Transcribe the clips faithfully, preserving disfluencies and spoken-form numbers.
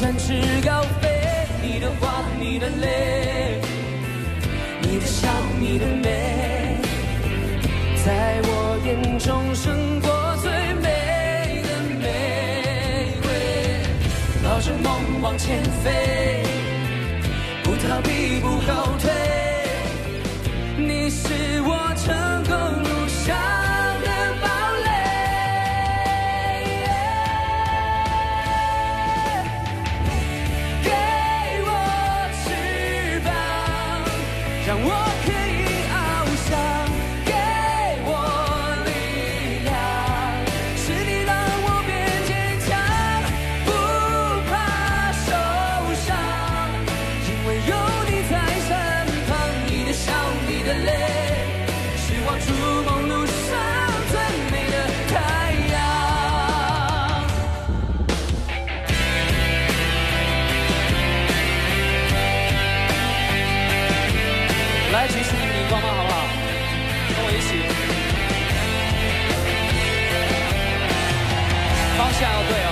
展翅高飞。你的话，你的泪，你的笑，你的美，在我眼中胜过最美的玫瑰。抱着梦往前飞，不逃避，不后退。你是我成功路上的堡垒。给我翅膀，让我可以翱翔。给我力量，是你让我变坚强，不怕受伤，因为有你在身旁。你的笑，你的泪，是我筑梦路上最美的太阳。来，举起你的荧光棒，好不好？跟我一起，方向要对哦。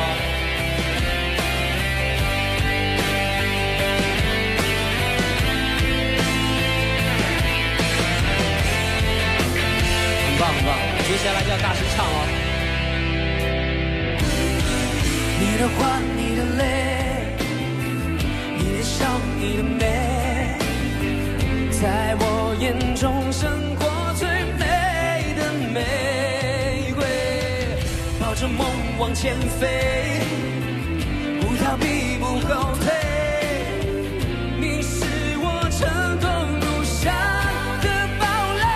很棒，很棒。接下来就要大声唱哦。你的话，你的泪，你的笑，你的美，在我眼中胜过最美的玫瑰。抱着梦往前飞，不逃避，不后退。你是我成功路上的堡垒。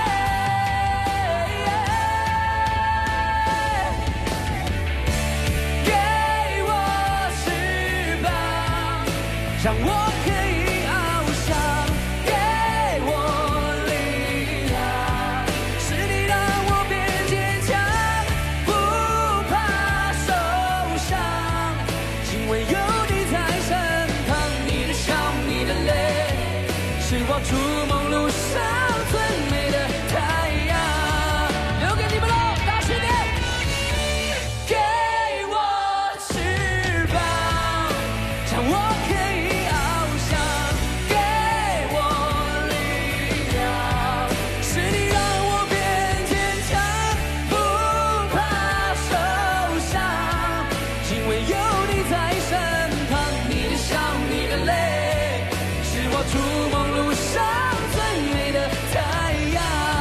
给我翅膀，让我可以翱翔。给我力量，是你让我变坚强，不怕受伤，因为有你在身旁。你的笑，你的泪，是我筑梦路上最美的太阳。留给你们喽，大声点！给我翅膀，让我可以翱翔。给我力量，是你让我变坚强，不怕受伤，因为有你在身旁。你的笑，你的泪，是我筑梦路上最美的太阳。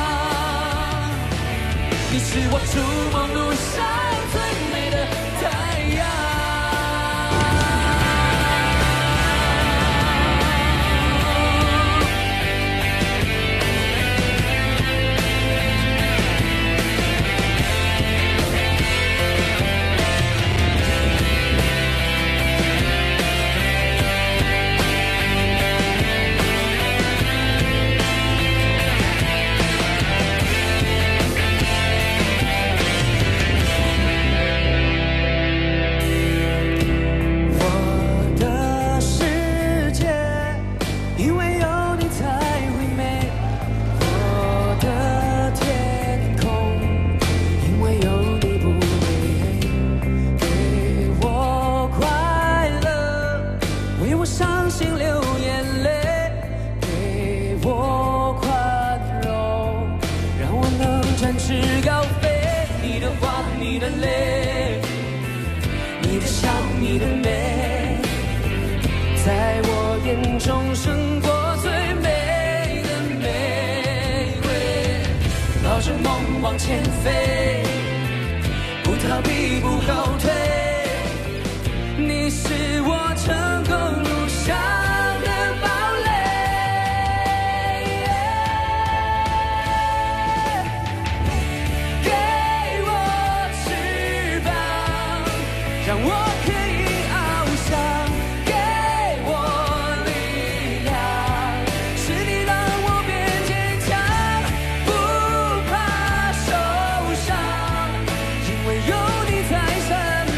你是我筑梦路上最美的太阳。我的世界，因为有你才会美。我的天空，因为有你不会黑。给我快乐，为我伤心流眼泪。给我宽容，让我能展翅高飞。你的话，你的泪，你的笑，你的美，在我眼中胜过最美的玫瑰。抱着梦往前飞，不逃避，不后退。你是我成功路上的堡垒。给我翅膀，让我可以翱翔。给我力量，是你让我变坚强，不怕受伤，因为有你在身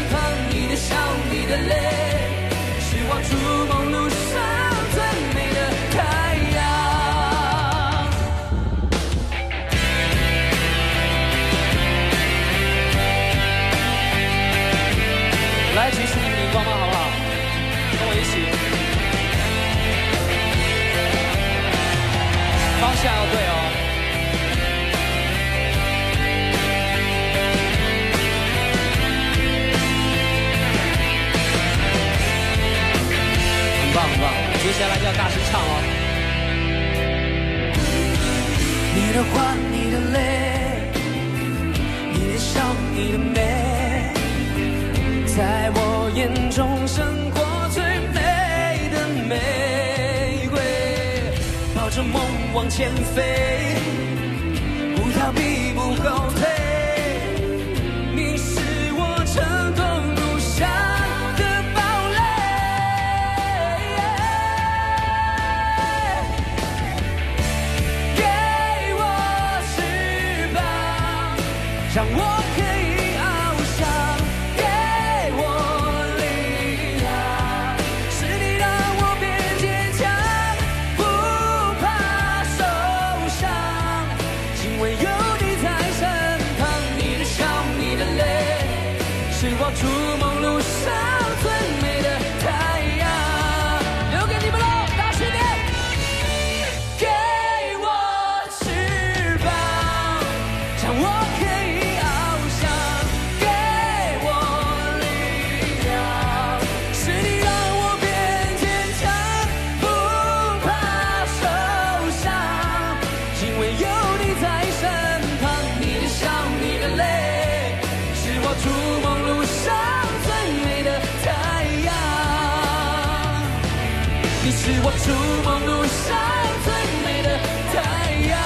下来就要大声唱哦。你的话，你的泪，你的笑，你的美，在我眼中胜过最美的玫瑰。抱着梦往前飞，不逃避，不后退。你是我成功路上的堡垒，给我翅膀，让我可以翱翔，给我力量，是你让我变坚强，不怕受伤，因为有你在身旁。你的笑，你的泪，是我筑梦路上最美的太阳。留给你们喽，大声点！给我翅膀，让我可以翱翔，给我力量，是你让我变坚强，不怕受伤，因为有你在身旁。你的笑，你的泪，是我筑梦路上最美的太阳。你是我筑梦路上最美的太阳。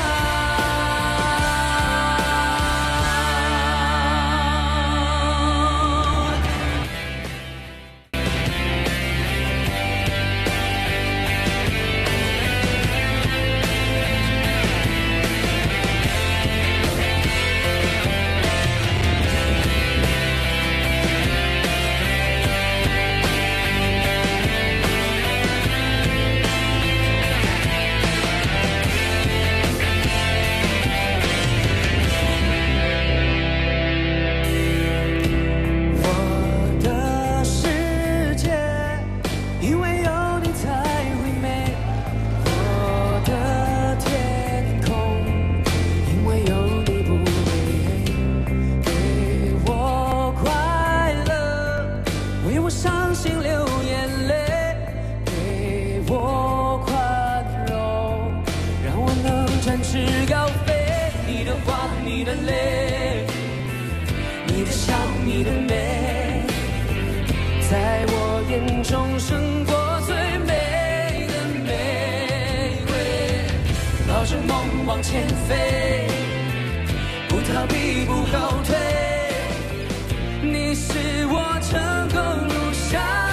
我的世界因为有你才会美，我的天空因为有你不会黑。给我快乐，为我伤心流眼泪，给我宽容，让我能展翅高飞。你的话，你的泪，你的笑，你的美，在我眼中胜过最美的玫瑰。抱着梦往前飞，不逃避，不后退。你是我成功路上